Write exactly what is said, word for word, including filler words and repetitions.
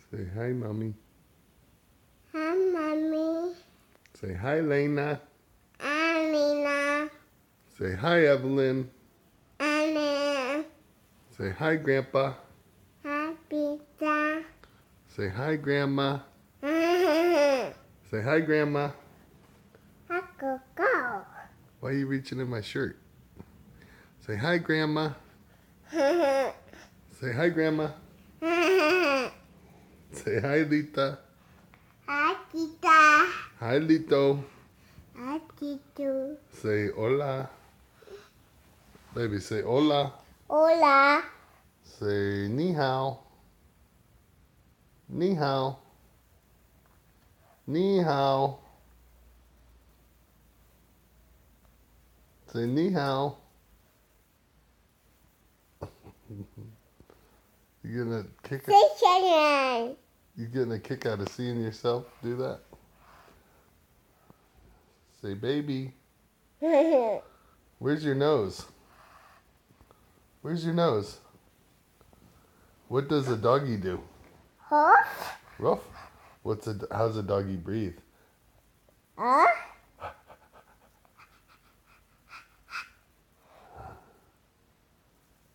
Say hi, Mommy. Hi, Mommy. Say hi, Lena. Hi, Lena. Say hi, Evelyn. Anna. Say hi, Grandpa. Hi, Pizza. Say hi, Grandma. Hi, Say hi, Grandma. Coco. Why are you reaching in my shirt? Say hi, Grandma. Hi, Say hi, Grandma. Say hi, Lita. Tita. Hi, Lito. Hi, Tito. Say hola. Baby, say hola. Hola. Say ni hao. Ni hao. Ni hao. Say ni hao. You gonna kick it? Say Shannon. You getting a kick out of seeing yourself do that? Say baby. Where's your nose? Where's your nose? What does a doggy do? Huh? Ruff. What's a how's a doggy breathe? Huh?